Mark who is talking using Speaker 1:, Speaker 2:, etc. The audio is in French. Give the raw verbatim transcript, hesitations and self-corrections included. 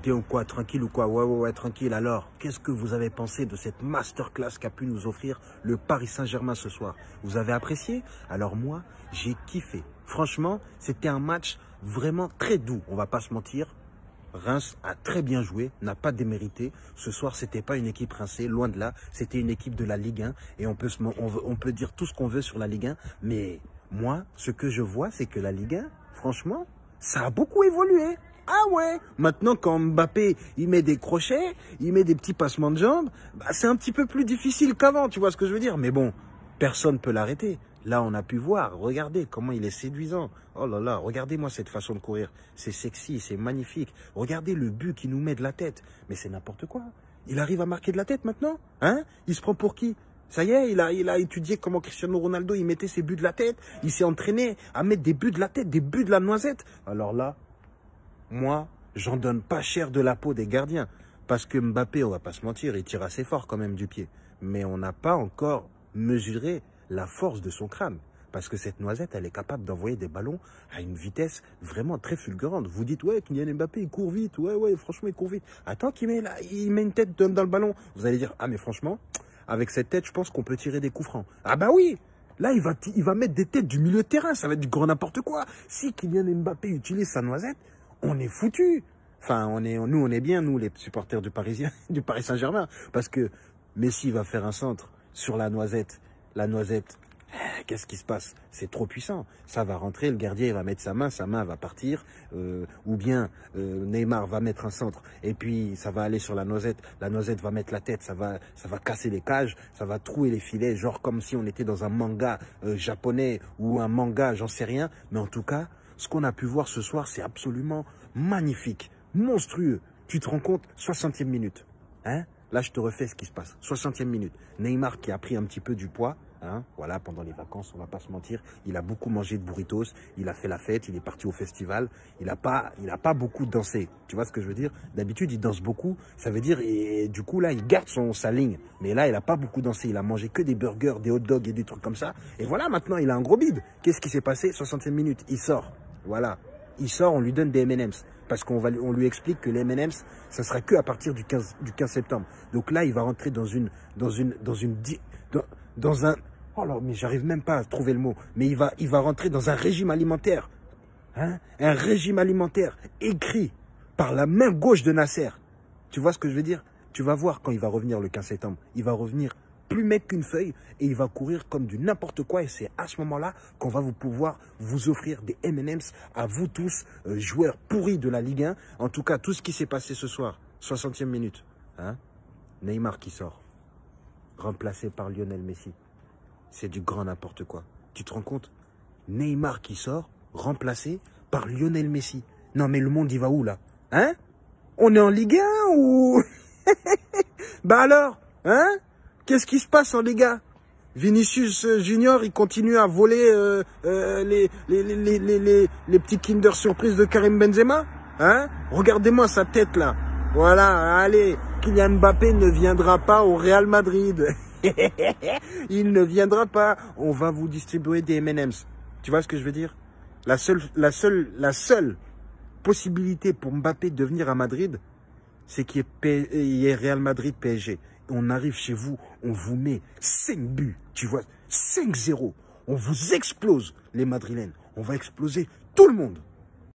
Speaker 1: arrêtez ou quoi, tranquille ou quoi, ouais, ouais, ouais, tranquille. Alors, qu'est-ce que vous avez pensé de cette masterclass qu'a pu nous offrir le Paris Saint-Germain ce soir? Vous avez apprécié? Alors moi, j'ai kiffé. Franchement, c'était un match vraiment très doux, on va pas se mentir. Reims a très bien joué, n'a pas démérité. Ce soir, c'était pas une équipe rincée, loin de là. C'était une équipe de la Ligue un. Et on peut, se, on, veut, on peut dire tout ce qu'on veut sur la Ligue un. Mais moi, ce que je vois, c'est que la Ligue un, franchement, ça a beaucoup évolué. Ah ouais. Maintenant, quand Mbappé, il met des crochets, il met des petits passements de jambes, bah, c'est un petit peu plus difficile qu'avant, tu vois ce que je veux dire. Mais bon, personne ne peut l'arrêter. Là, on a pu voir, regardez comment il est séduisant. Oh là là, regardez-moi cette façon de courir. C'est sexy, c'est magnifique. Regardez le but qu'il nous met de la tête. Mais c'est n'importe quoi. Il arrive à marquer de la tête maintenant, hein? Il se prend pour qui? Ça y est, il a, il a étudié comment Cristiano Ronaldo, il mettait ses buts de la tête. Il s'est entraîné à mettre des buts de la tête, des buts de la noisette. Alors là, moi, j'en donne pas cher de la peau des gardiens. Parce que Mbappé, on va pas se mentir, il tire assez fort quand même du pied. Mais on n'a pas encore mesuré la force de son crâne. Parce que cette noisette, elle est capable d'envoyer des ballons à une vitesse vraiment très fulgurante. Vous dites, ouais, Kylian Mbappé, il court vite. Ouais, ouais, franchement, il court vite. Attends qu'il met, là, il met une tête dans, dans le ballon. Vous allez dire, ah, mais franchement, avec cette tête, je pense qu'on peut tirer des coups francs. Ah bah oui. Là, il va, il va mettre des têtes du milieu de terrain. Ça va être du grand n'importe quoi. Si Kylian Mbappé utilise sa noisette, on est foutu. Enfin, on est, nous, on est bien, nous, les supporters du Parisien, du Paris Saint-Germain. Parce que Messi va faire un centre sur la noisette. La noisette, qu'est-ce qui se passe? C'est trop puissant. Ça va rentrer, le gardien il va mettre sa main, sa main va partir. Euh, ou bien euh, Neymar va mettre un centre et puis ça va aller sur la noisette. La noisette va mettre la tête, ça va, ça va casser les cages, ça va trouer les filets, genre comme si on était dans un manga euh, japonais ou un manga, j'en sais rien. Mais en tout cas, ce qu'on a pu voir ce soir, c'est absolument magnifique, monstrueux. Tu te rends compte? soixantième minute. Hein? Là, je te refais ce qui se passe. soixantième minute. Neymar qui a pris un petit peu du poids. Hein, voilà, pendant les vacances, on va pas se mentir. Il a beaucoup mangé de burritos. Il a fait la fête. Il est parti au festival. Il n'a pas, il a pas beaucoup dansé. Tu vois ce que je veux dire? D'habitude, il danse beaucoup. Ça veut dire, et du coup, là, il garde son, sa ligne. Mais là, il n'a pas beaucoup dansé. Il a mangé que des burgers, des hot dogs et des trucs comme ça. Et voilà, maintenant, il a un gros bide. Qu'est-ce qui s'est passé? soixantième minute. Il sort. Voilà. Il sort, on lui donne des M and M's. Parce qu'on va, on lui explique que les M and M's, ça sera que à partir du quinze, du quinze septembre. Donc là, il va rentrer dans une, dans une, dans une, dans, dans un, oh là, mais j'arrive même pas à trouver le mot. Mais il va, il va rentrer dans un régime alimentaire. Hein? Un régime alimentaire écrit par la main gauche de Nasser. Tu vois ce que je veux dire? Tu vas voir quand il va revenir le quinze septembre. Il va revenir plus mec qu'une feuille et il va courir comme du n'importe quoi et c'est à ce moment-là qu'on va vous pouvoir vous offrir des M and M's à vous tous, euh, joueurs pourris de la Ligue un. En tout cas, tout ce qui s'est passé ce soir, soixantième minute, hein? Neymar qui sort, remplacé par Lionel Messi. C'est du grand n'importe quoi. Tu te rends compte? Neymar qui sort, remplacé par Lionel Messi. Non mais le monde il va où là? Hein? On est en Ligue un ou... Bah alors, hein? Qu'est-ce qui se passe en Ligue un? Vinicius Junior, il continue à voler euh, euh, les, les, les, les, les, les, les petits Kinder Surprise de Karim Benzema. Hein? Regardez-moi sa tête là. Voilà, allez, Kylian Mbappé ne viendra pas au Real Madrid. Il ne viendra pas. On va vous distribuer des M and M's. Tu vois ce que je veux dire? La seule, la seule, la seule possibilité pour Mbappé de venir à Madrid, c'est qu'il y ait Real Madrid P S G. On arrive chez vous, on vous met cinq buts, tu vois, cinq zéro. On vous explose, les Madrilènes. On va exploser tout le monde.